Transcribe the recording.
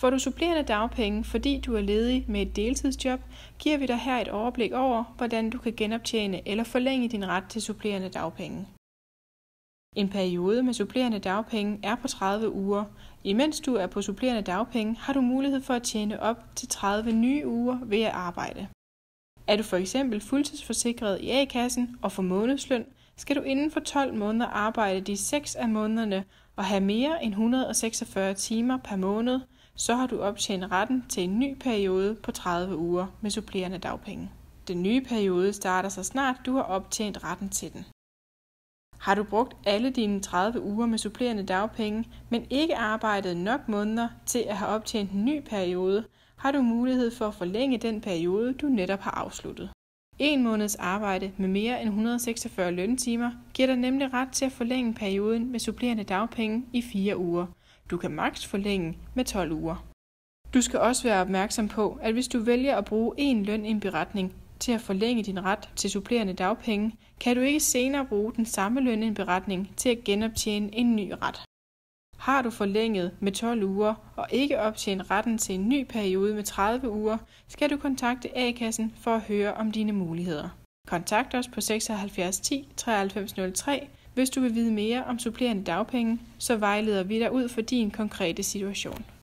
Får du supplerende dagpenge, fordi du er ledig med et deltidsjob, giver vi dig her et overblik over, hvordan du kan genoptjene eller forlænge din ret til supplerende dagpenge. En periode med supplerende dagpenge er på 30 uger. Imens du er på supplerende dagpenge, har du mulighed for at tjene op til 30 nye uger ved at arbejde. Er du for eksempel fuldtidsforsikret i A-kassen og får månedsløn, skal du inden for 12 måneder arbejde de 6 af månederne og have mere end 146 timer per måned, så har du optjent retten til en ny periode på 30 uger med supplerende dagpenge. Den nye periode starter så snart du har optjent retten til den. Har du brugt alle dine 30 uger med supplerende dagpenge, men ikke arbejdet nok måneder til at have optjent en ny periode, har du mulighed for at forlænge den periode, du netop har afsluttet. En måneds arbejde med mere end 146 løntimer giver dig nemlig ret til at forlænge perioden med supplerende dagpenge i 4 uger. Du kan maks forlænge med 12 uger. Du skal også være opmærksom på, at hvis du vælger at bruge en lønindberetning til at forlænge din ret til supplerende dagpenge, kan du ikke senere bruge den samme lønindberetning til at genoptjene en ny ret. Har du forlænget med 12 uger og ikke optjent retten til en ny periode med 30 uger, skal du kontakte A-kassen for at høre om dine muligheder. Kontakt os på 76 10 93 03, hvis du vil vide mere om supplerende dagpenge, så vejleder vi dig ud for din konkrete situation.